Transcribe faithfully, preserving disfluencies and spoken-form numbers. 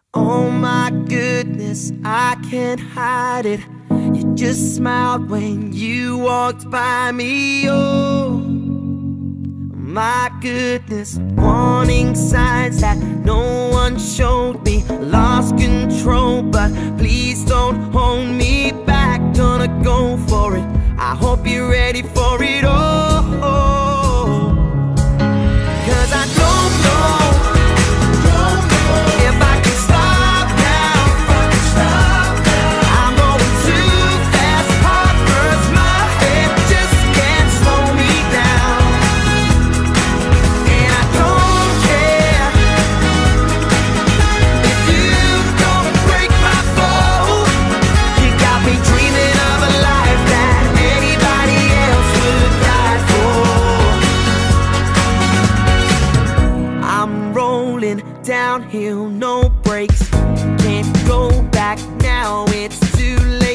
Oh my goodness, I can't hide it. You just smiled when you walked by me. Oh my goodness, warning signs that no one showed me. Lost control, but please don't hold me back. Gonna go for it, I hope you're ready for it all. Cause I don't know if I can stop now. I'm going too fast, heart burns, my head just can't slow me down. And I don't care if you're gonna break my fall. You got me dreaming of a life that anybody else would die for. I'm rolling downhill, no brakes. Can't go back now, it's too late.